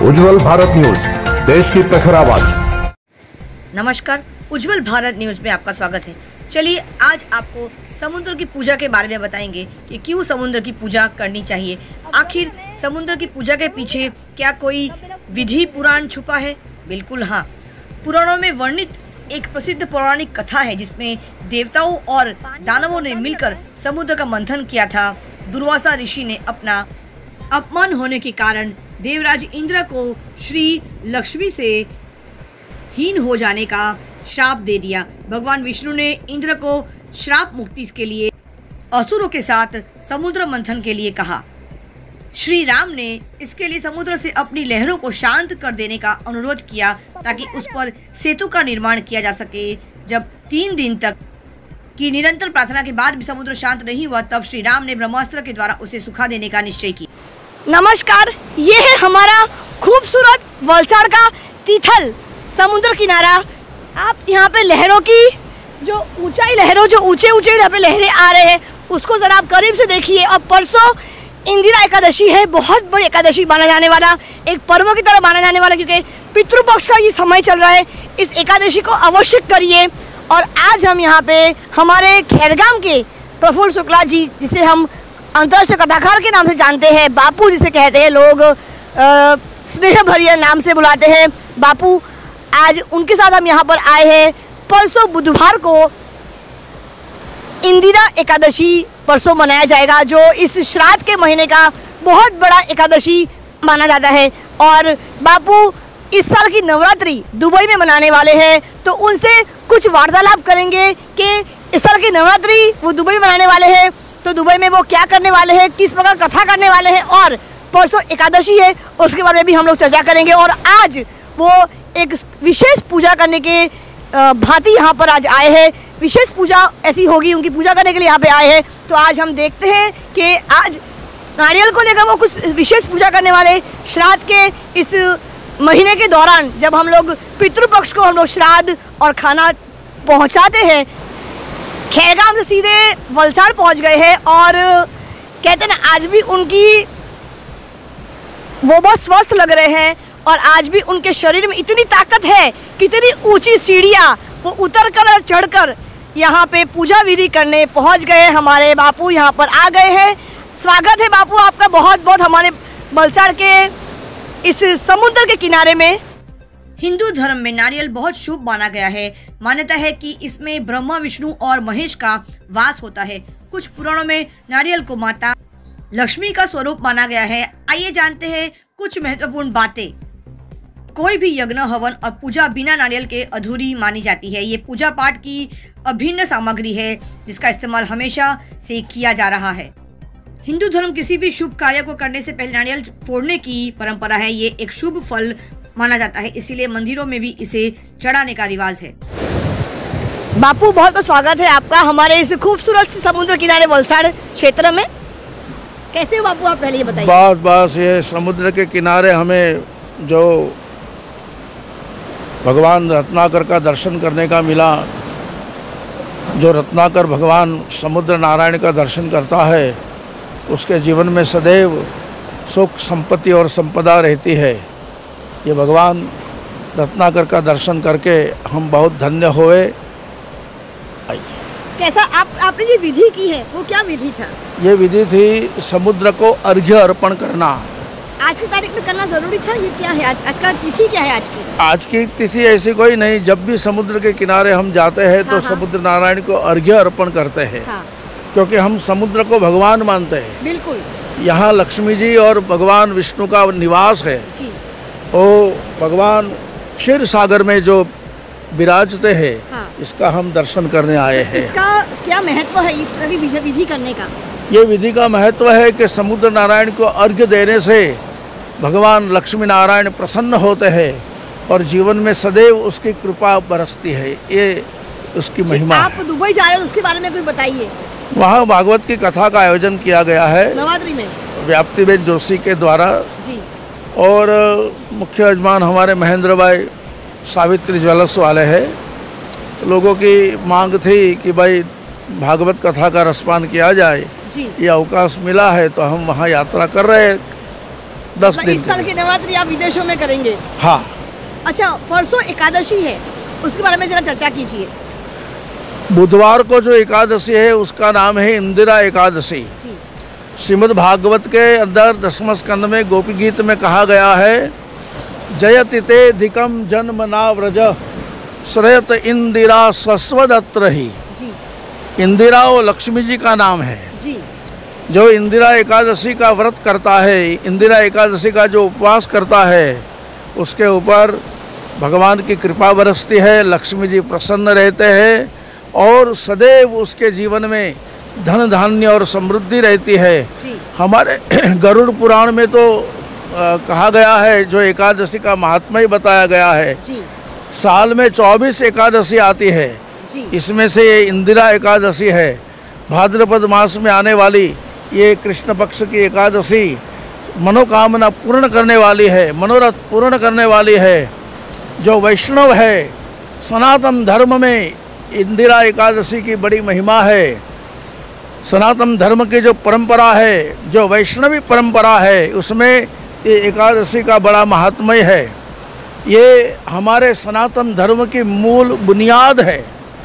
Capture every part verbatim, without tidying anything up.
उज्जवल Bharat news, देश की प्रखर आवाज। नमस्कार, उज्जवल भारत न्यूज में आपका स्वागत है। चलिए आज आपको समुद्र की पूजा के बारे में बताएंगे कि क्यों समुद्र की पूजा करनी चाहिए। आखिर समुद्र की पूजा के पीछे क्या कोई विधि पुराण छुपा है? बिल्कुल हाँ। पुराणों में वर्णित एक प्रसिद्ध पौराणिक कथा है जिसमें देवताओं और दानवों ने मिलकर समुद्र का मंथन किया था। दुर्वासा ऋषि ने अपना अपमान होने के कारण देवराज इंद्र को श्री लक्ष्मी से हीन हो जाने का श्राप दे दिया। भगवान विष्णु ने इंद्र को श्राप मुक्ति के लिए असुरों के साथ समुद्र मंथन के लिए कहा। श्री राम ने इसके लिए समुद्र से अपनी लहरों को शांत कर देने का अनुरोध किया ताकि उस पर सेतु का निर्माण किया जा सके। जब तीन दिन तक की निरंतर प्रार्थना के बाद भी समुद्र शांत नहीं हुआ, तब श्री राम ने ब्रह्मास्त्र के द्वारा उसे सुखा देने का निश्चय किया। नमस्कार, ये है हमारा खूबसूरत वलसाड़ का तिथल समुद्र किनारा। आप यहाँ पे लहरों की जो ऊंचाई लहरों जो ऊंचे ऊंचे यहाँ पे लहरें आ रहे हैं उसको जरा आप करीब से देखिए। और परसों इंदिरा एकादशी है, बहुत बड़ी एकादशी माना जाने वाला, एक पर्व की तरह माना जाने वाला, क्योंकि पितृपक्ष का ये समय चल रहा है। इस एकादशी को अवश्य करिए। और आज हम यहाँ पे हमारे खैरगाम के प्रफुल्ल शुक्ला जी, जिसे हम अंतर्राष्ट्रीय कथाकार के नाम से जानते हैं, बापू जिसे कहते हैं लोग, स्नेह भरिया नाम से बुलाते हैं बापू, आज उनके साथ हम यहाँ पर आए हैं। परसों बुधवार को इंदिरा एकादशी परसों मनाया जाएगा, जो इस श्राद्ध के महीने का बहुत बड़ा एकादशी माना जाता है। और बापू इस साल की नवरात्रि दुबई में मनाने वाले हैं, तो उनसे कुछ वार्तालाप करेंगे कि इस साल की नवरात्रि वो दुबई में मनाने वाले हैं, तो दुबई में वो क्या करने वाले हैं, किस प्रकार कथा करने वाले हैं, और परसों एकादशी है उसके बारे में भी हम लोग चर्चा करेंगे। और आज वो एक विशेष पूजा करने के भांति यहाँ पर आज आए हैं। विशेष पूजा ऐसी होगी, उनकी पूजा करने के लिए यहाँ पे आए हैं। तो आज हम देखते हैं कि आज नारियल को लेकर वो कुछ विशेष पूजा करने वाले। श्राद्ध के इस महीने के दौरान जब हम लोग पितृपक्ष को हम लोग श्राद्ध और खाना पहुँचाते हैं, खैरगाम से सीधे वलसाड़ पहुंच गए हैं। और कहते हैं ना, आज भी उनकी वो बहुत स्वस्थ लग रहे हैं और आज भी उनके शरीर में इतनी ताकत है, कितनी ऊंची सीढ़ियाँ वो उतर कर और चढ़ कर यहाँ पे पूजा विधि करने पहुंच गए। हमारे बापू यहाँ पर आ गए हैं। स्वागत है बापू आपका बहुत बहुत हमारे वलसाड़ के इस समुद्र के किनारे में। हिंदू धर्म में नारियल बहुत शुभ माना गया है। मान्यता है कि इसमें ब्रह्मा, विष्णु और महेश का वास होता है। कुछ पुराणों में नारियल को माता लक्ष्मी का स्वरूप माना गया है। आइए जानते हैं कुछ महत्वपूर्ण बातें। कोई भी यज्ञ, हवन और पूजा बिना नारियल के अधूरी मानी जाती है। ये पूजा पाठ की अभिन्न सामग्री है जिसका इस्तेमाल हमेशा से किया जा रहा है। हिंदू धर्म किसी भी शुभ कार्य को करने से पहले नारियल फोड़ने की परंपरा है। ये एक शुभ फल माना जाता है, इसीलिए मंदिरों में भी इसे चढ़ाने का रिवाज है। बापू बहुत बहुत स्वागत है आपका हमारे इस खूबसूरत समुद्र किनारे वलसाड़ क्षेत्र में। कैसे हो बापू, आप पहले ये बताइए। बस बस ये समुद्र के किनारे हमें जो भगवान रत्नाकर का दर्शन करने का मिला, जो रत्नाकर भगवान समुद्र नारायण का दर्शन करता है उसके जीवन में सदैव सुख, संपत्ति और संपदा रहती है। ये भगवान रत्नाकर का दर्शन करके हम बहुत धन्य हुए। कैसा आप आपने जो विधि की है वो क्या विधि था? ये विधि थी समुद्र को अर्घ्य अर्पण करना। आज की तारीख में करना जरूरी था? ये क्या है आज आज का तिथि क्या है आज की? आज की तिथि ऐसी कोई नहीं, जब भी समुद्र के किनारे हम जाते हैं तो हाँ, समुद्र नारायण को अर्घ्य अर्पण करते हैं। हाँ। क्योंकि हम समुद्र को भगवान मानते हैं। बिल्कुल। यहाँ लक्ष्मी जी और भगवान विष्णु का निवास है। जी। ओ भगवान क्षीर सागर में जो विराजते हैं। हाँ। इसका हम दर्शन करने आए हैं। इसका क्या महत्व है इस तरह की विधि करने का? ये विधि का महत्व है कि समुद्र नारायण को अर्घ्य देने से भगवान लक्ष्मी नारायण प्रसन्न होते हैं और जीवन में सदैव उसकी कृपा बरसती है। ये उसकी महिमा। आप दुबई जा रहे हो, उसके बारे में कुछ बताइए। वहाँ भागवत की कथा का आयोजन किया गया है नवरात्रि में, व्याप्तिबेन जोशी के द्वारा जी। और मुख्य यजमान हमारे महेंद्र भाई सावित्री ज्वेलर्स वाले हैं। तो लोगों की मांग थी कि भाई भागवत कथा का रसपान किया जाए जी। ये अवकाश मिला है तो हम वहाँ यात्रा कर रहे हैं। दस दिन इस साल की नवरात्रि आप विदेशों में करेंगे? हाँ। अच्छा, परसों एकादशी है, उसके बारे में जरा चर्चा कीजिए। बुधवार को जो एकादशी है उसका नाम है इंदिरा एकादशी। श्रीमद् भागवत के अंदर दसम स्कंद में गोपी गीत में कहा गया है, जयति ते धिकम जन्म नाव्रज श्रेयत इंदिरा सस्वदत्र ही। इंदिरा वो लक्ष्मी जी का नाम है जी। जो इंदिरा एकादशी का व्रत करता है, इंदिरा एकादशी का जो उपवास करता है, उसके ऊपर भगवान की कृपा बरसती है, लक्ष्मी जी प्रसन्न रहते हैं और सदैव उसके जीवन में धन धान्य और समृद्धि रहती है। हमारे गरुड़ पुराण में तो आ, कहा गया है, जो एकादशी का महात्मा ही बताया गया है। जी। साल में चौबीस एकादशी आती है, इसमें से ये इंदिरा एकादशी है। भाद्रपद मास में आने वाली ये कृष्ण पक्ष की एकादशी मनोकामना पूर्ण करने वाली है, मनोरथ पूर्ण करने वाली है। जो वैष्णव है, सनातन धर्म में इंदिरा एकादशी की बड़ी महिमा है। सनातन धर्म की जो परंपरा है, जो वैष्णवी परंपरा है, उसमें ये एकादशी का बड़ा महात्म्य है। ये हमारे सनातन धर्म की मूल बुनियाद है।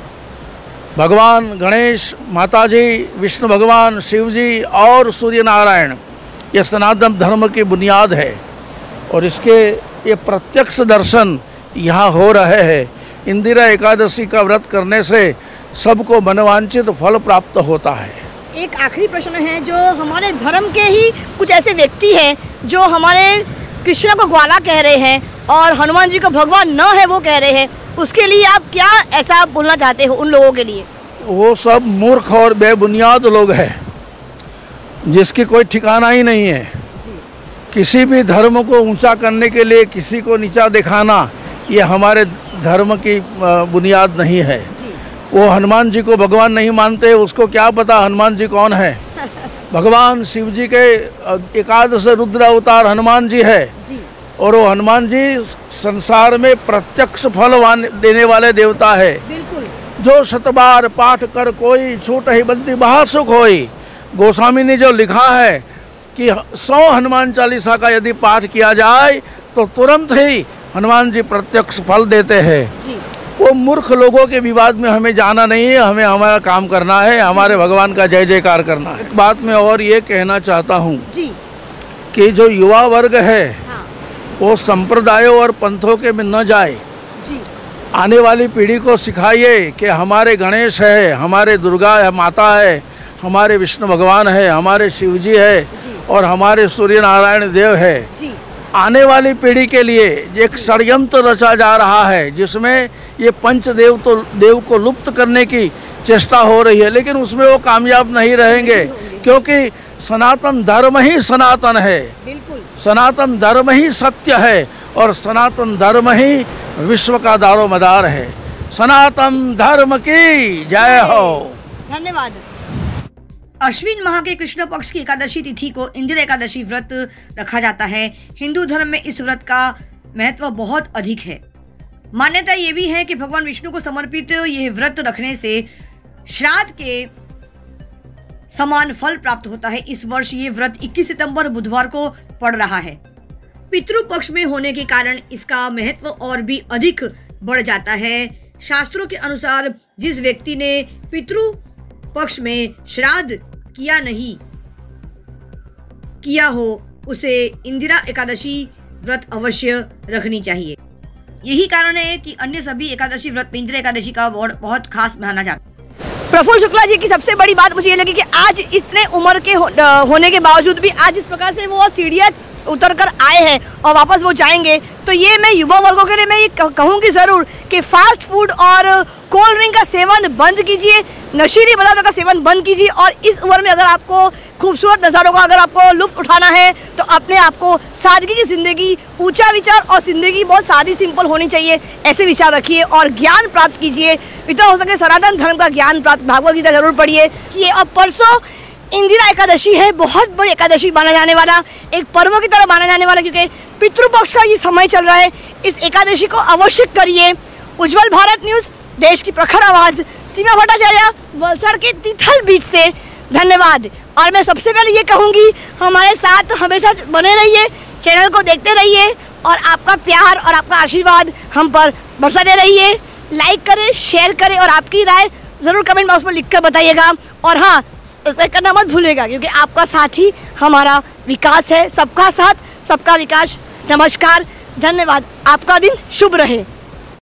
भगवान गणेश, माताजी, विष्णु भगवान, शिव जी और सूर्य नारायण, ये सनातन धर्म की बुनियाद है और इसके ये प्रत्यक्ष दर्शन यहाँ हो रहे हैं। इंदिरा एकादशी का व्रत करने से सबको मनोवांछित फल प्राप्त होता है। एक आखिरी प्रश्न है, जो हमारे धर्म के ही कुछ ऐसे व्यक्ति हैं जो हमारे कृष्ण को ग्वाला कह रहे हैं और हनुमान जी को भगवान न है वो कह रहे हैं, उसके लिए आप क्या ऐसा बोलना चाहते हो उन लोगों के लिए? वो सब मूर्ख और बेबुनियाद लोग हैं जिसकी कोई ठिकाना ही नहीं है। किसी भी धर्म को ऊंचा करने के लिए किसी को नीचा दिखाना, ये हमारे धर्म की बुनियाद नहीं है। वो हनुमान जी को भगवान नहीं मानते, उसको क्या पता हनुमान जी कौन है। भगवान शिव जी के एकादश रुद्र अवतार हनुमान जी है और वो हनुमान जी संसार में प्रत्यक्ष फल देने वाले देवता है। जो शतबार पाठ कर कोई छूट ही बंदी बाहर सुख होई। गोस्वामी ने जो लिखा है कि सौ हनुमान चालीसा का यदि पाठ किया जाए तो तुरंत ही हनुमान जी प्रत्यक्ष फल देते हैं। वो मूर्ख लोगों के विवाद में हमें जाना नहीं है, हमें हमारा काम करना है, हमारे भगवान का जय जयकार करना है। एक बात मैं और ये कहना चाहता हूँ कि जो युवा वर्ग है हाँ। वो संप्रदायों और पंथों के में न जाए। जी। आने वाली पीढ़ी को सिखाइए कि हमारे गणेश है, हमारे दुर्गा है माता है, हमारे विष्णु भगवान है, हमारे शिव जी है और हमारे सूर्य नारायण देव है। जी। आने वाली पीढ़ी के लिए एक षड्यंत्र रचा जा रहा है जिसमें ये पंचदेव तो देव को लुप्त करने की चेष्टा हो रही है, लेकिन उसमें वो कामयाब नहीं रहेंगे क्योंकि सनातन धर्म ही सनातन है। सनातन धर्म ही सत्य है और सनातन धर्म ही विश्व का दारोमदार है। सनातन धर्म की जय हो। धन्यवाद। अश्विन माह के कृष्ण पक्ष की एकादशी तिथि को इंदिरा एकादशी व्रत रखा जाता है। हिंदू धर्म में इस व्रत का महत्व बहुत अधिक है। मान्यता ये भी है कि भगवान विष्णु को समर्पित यह व्रत रखने से श्राद्ध के समान फल प्राप्त होता है। इस वर्ष ये व्रत इक्कीस सितंबर बुधवार को पड़ रहा है। पितृ पक्ष में होने के कारण इसका महत्व और भी अधिक बढ़ जाता है। शास्त्रों के अनुसार जिस व्यक्ति ने पितृ पक्ष में श्राद्ध किया नहीं किया हो उसे इंदिरा एकादशी व्रत अवश्य रखनी चाहिए। यही कारण है कि अन्य सभी एकादशी व्रत में इंदिरा एकादशी का बहुत खास माना जाता है। प्रफुल्ल शुक्ला जी की सबसे बड़ी बात मुझे ये लगी कि आज इतने उम्र के हो, होने के बावजूद भी आज इस प्रकार से वो सीढ़ियाँ उतर कर आए हैं और वापस वो जाएंगे, तो ये मैं युवा वर्गों के लिए मैं ये कहूँगी ज़रूर कि फास्ट फूड और कोल्ड ड्रिंक का सेवन बंद कीजिए, नशीली पदार्थों का सेवन बंद कीजिए और इस उम्र में अगर आपको खूबसूरत नज़ारों का अगर आपको लुत्फ उठाना है तो अपने आप को सादगी की ज़िंदगी, ऊंचा विचार और ज़िंदगी बहुत सादी सिंपल होनी चाहिए, ऐसे विचार रखिए और ज्ञान प्राप्त कीजिए। इतना हो सके सनातन धर्म का ज्ञान प्राप्त, भागवत गीता जरूर पढ़िए। ये अब परसों इंदिरा एकादशी है, बहुत बड़ी एकादशी माना जाने वाला, एक पर्व की तरह माना जाने वाला, क्योंकि पितृपक्ष का ये समय चल रहा है। इस एकादशी को अवश्य करिए। उज्जवल भारत न्यूज़, देश की प्रखर आवाज़, सीमा भट्टाचार्य, वलसाड़ के तिथल बीच से धन्यवाद। और मैं सबसे पहले ये कहूँगी हमारे साथ हमेशा बने रहिए, चैनल को देखते रहिए और आपका प्यार और आपका आशीर्वाद हम पर बरसाते रहिए। लाइक करें, शेयर करें और आपकी राय ज़रूर कमेंट बॉक्स में लिख कर बताइएगा। और हाँ, सब्सक्राइब करना मत भूलिएगा, क्योंकि आपका साथ ही हमारा विकास है। सबका साथ सबका विकास। नमस्कार, धन्यवाद। आपका दिन शुभ रहे।